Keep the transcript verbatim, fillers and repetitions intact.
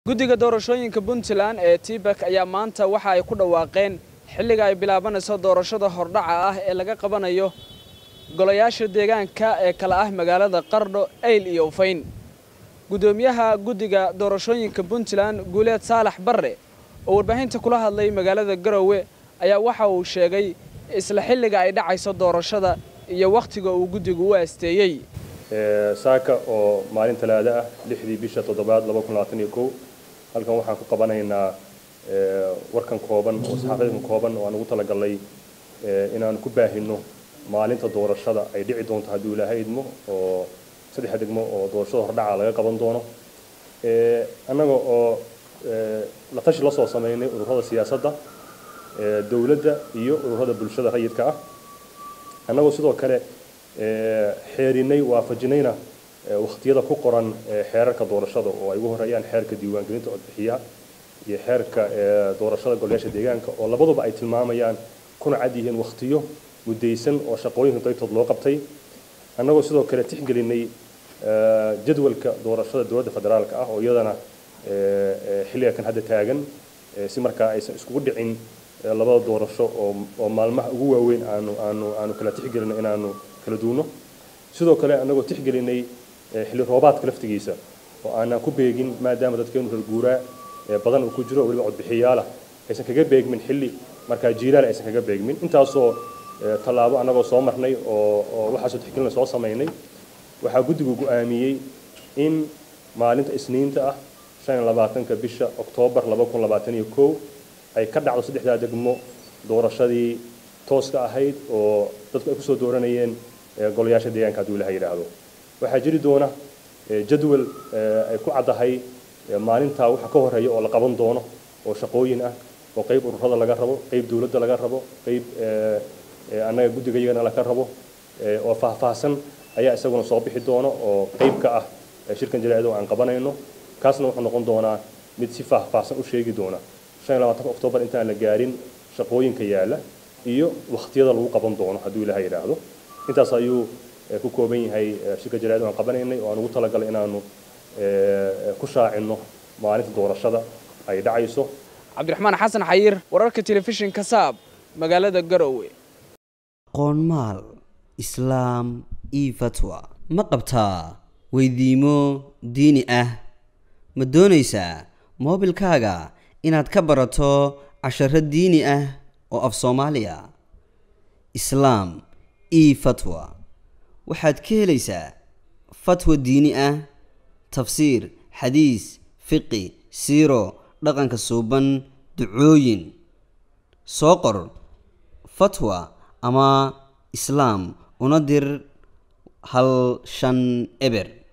guddiga doorashooyinka Puntland ee Tibak ayaa maanta waxa ay ku dhawaaqeen xilliga ay bilaabanayso doorashada hordhaca ah ee laga qabanayo golayaasha deegaanka ee kala ah magaalada Qardho, Eyl iyo Ufayn. Gudoomiyaha guddiga doorashooyinka Puntland Guuleed Saalax Barre oo warbaahinta kula hadlay magaalada Garowe ayaa waxa uu sheegay isla xilliga ay dhacayso doorashada iyo waqtiga uu guddigu u aasteeyay. saaka oo maalin talaada ah lixdii bisha toddobaad laba kun labaatan iyo kow halkan waxaan ku qabanaynaa warkan kooban oo saxaafadda kooban oo aan ugu talagalay inaan ku baahino maalinta doorashada ay dhici doonto haddii Ilaahay idmo oo saddex degmo oo doorashada hordhaca laga qaban doono ee anaga oo la tashi la soo sameeynay ururada siyaasadda dawladda iyo ururada bulshada rayidka ah anagoo sidoo kale xeerinay waafajinayna waqtiyada ku qoran xeerarka doorashada oo ay ugu horeeyaan xeerka diiwaangelinta codbixiyaha iyo xeerka doorashada golayaasha deegaanka oo labaduba ay tilmaamayaan kuna cad yihiin waqtiyo mudaysan oo shaqooyinka qaybtood loo qabtay annagoo sidoo kale tixgelinay jadwalka doorashada dowladda federaalka ah oo iyadana xilliga kan hadda taagan si markaa aysan iskugu dhicin labada doorasho oo oo maalmaha ugu waaweyn aanu aanu aanu kala tixgelino inaanu kala duuno sidoo kale annagoo tixgelinay xilli roobaadka laftigiisa oo aanan ku beegin maadaama dadkeenu reer guuraa badan uu ku jiro waliba codbixiyaal ah aysan kaga beegmin xilli markaa jiilaal aysan kaga beegmin intaasoo talaabo annagoo soo marnay oo oo waxaasoo tixgelin soo sameynay waxaa guddigu go'aamiyey in maalinta isniinta ah shan iyo labaatanka bisha Oktoobar laba kun labaatan iyo kow ay ka dhacdo saddexda degmo doorashadii tooska ahayd oo dadku ay ku soo dooranayeen golayaasha deegaanka haddii Ilaahay yiraahdo waxaa jiri doona jadwal ay ku cadahay maalinta waxa ka horeeya oo la qaban doono oo shaqooyin ah oo qayb ururada laga rabo qayb dawladda laga rabo qayb anaga guddigayagana laga rabo oo faahfaahsan ayaa isaguna soo bixi doono oo qayb ka ah shirkan jilaaceed oo aan qabanayno kaasna wuxuu noqon doonaa mid si faahfaahsan u sheegi doona shan iyo labaatanka Oktoobar intaan la gaarin shaqooyinka yaala iyo waqtiyada lagu qaban doono haddii Ilaahay yiraahdo intaas ayuu ku kooban yahay shirka jilaaceed oo aan qabanaynay oo aan ugu talagalay inaanu ku shaacino maalinta doorashada ay dhacayso. Cabdiraxmaan Xasan Xayir wararka telefishinka Saab magaalada Garowe. qoonmaal islaam iyo fatwa ma qabtaa weydiimo diini ah ma doonaysaa moobilkaaga inaad ka barato casharo diini ah oo af Soomaaliya islaam iyo fatwa waxaad ka helaysaa fatwa diini ah tafsiir xadiis fiqi siiro dhaqanka suuban ducooyin soo qor fatwa ama islaam una dir hal shan eber